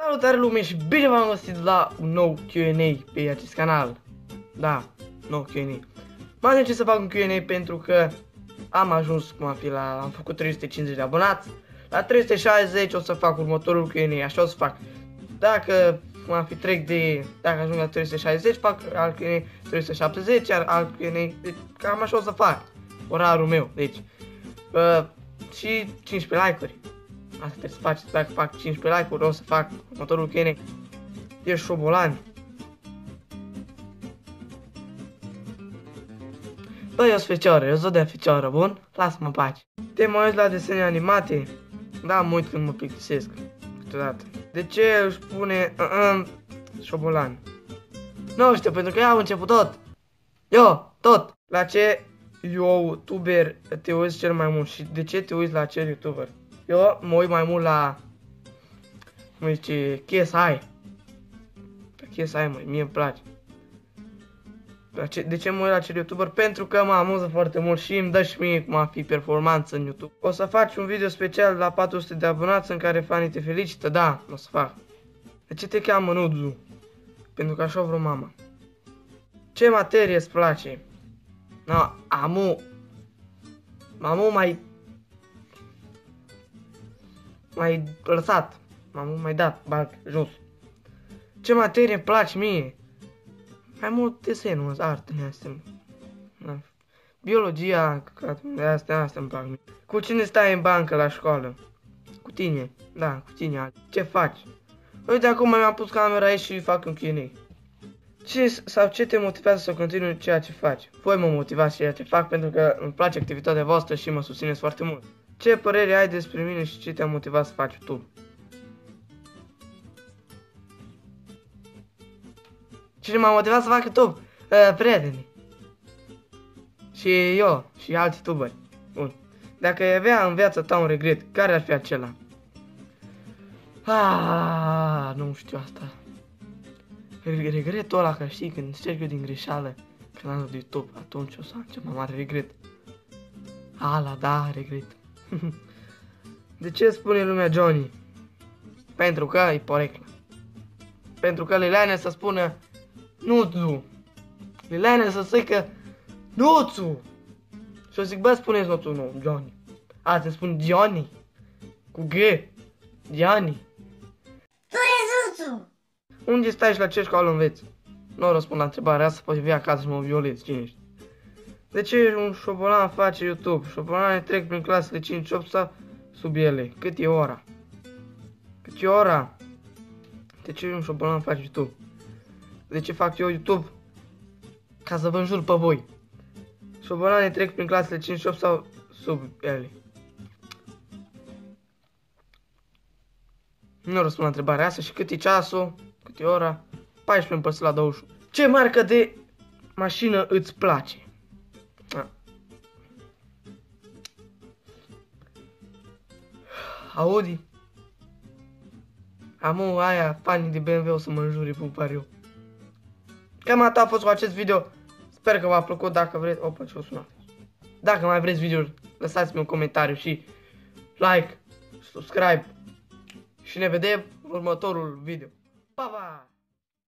Salutare lume și bine v-am găsit la un nou Q&A pe acest canal. Da, nou Q&A. M-am decis să fac un Q&A pentru că am ajuns cum am făcut 350 de abonați. La 360 o să fac următorul Q&A, așa o să fac. Dacă dacă ajung la 360 fac alt Q&A, 370 alt Q&A, deci cam așa o să fac. Orarul meu, deci. Și 15 like-uri. Asta trebuie să faceți, dacă fac 15 like-uri o să fac următorul Q&A. Ești șobolan. Băi, eu sunt fecioară, eu sunt de fecioară, bun? Lasă-mă în pace. Te mă uiți la desene animate? Da, mă uit când mă plictisesc. Câteodată. De ce își pune șobolan? Nu știu, pentru că eu am început tot. Tot. La ce youtuber te uiți cel mai mult și de ce te uiți la acel youtuber? Eu mă uit mai mult la, cum zice, KSI. KSI, mie îmi place. De ce mă uit la acel youtuber? Pentru că mă amuză foarte mult și îmi dă și mie cum a fi performanță în YouTube. O să faci un video special la 400 de abonați în care fanii te felicită? Da, o să fac. De ce te cheamă Nudzu? Pentru că așa vreo mama. Ce materie îți place? No, amu mai lăsat, m-am mai dat bag jos. Ce materie îmi place mie? Mai mult desenul, artele astea. Biologia, astea îmi plac mie. Cu cine stai în bancă la școală? Cu tine, da, cu tine. Ce faci? Uite, acum mi-am pus camera aici și fac un Q&A. Ce te motivează să continui ceea ce faci? Voi mă motivați ceea ce fac pentru că îmi place activitatea voastră și mă susțineți foarte mult. Ce părere ai despre mine și ce te-a motivat să faci YouTube? Cine m-a motivat să fac YouTube? Prietenii. Și eu, și alți youtuberi. Bun. Dacă ai avea în viața ta un regret, care ar fi acela? Nu știu asta. Regretul ăla, că știi, când încerc eu din greșeală canalul de YouTube, atunci o să am cel mai mare regret. Da, regret. De ce spune lumea Johnny? Pentru că e poreclă. Pentru că Liliane să spună Nudzu. Liliane să zică Nudzu. Și o zic, bă, spuneți Nudzu, nu, Johnny. Te spun Johnny. Cu G. Johnny. Tu ești Nudzu. Unde stai și la ce școală înveți? Nu răspund la întrebarea asta, poate vii acasă să mă violezi, cine ești? De ce un șobolan face YouTube? Șobolanii trec prin clasele 5-8 sau sub ele. Cât e ora? Cât e ora? De ce un șobolan face YouTube? De ce fac eu YouTube? Ca să vă înjur pe voi. Șobolanii trec prin clasele 5-8 sau sub ele. Nu răspund la întrebarea asta. Și cât e ceasul? Cât e ora? 14 împărțit la 21. Ce marcă de mașină îți place? Audi. Amu, aia, fanii de BMW o să mă înjure, pupariu. Cam atât a fost cu acest video. Sper că v-a plăcut. Dacă vreți, opa, ce-o sunat. Dacă mai vreți video, lăsați-mi un comentariu și like, subscribe. Și ne vedem în următorul video. Pa, pa!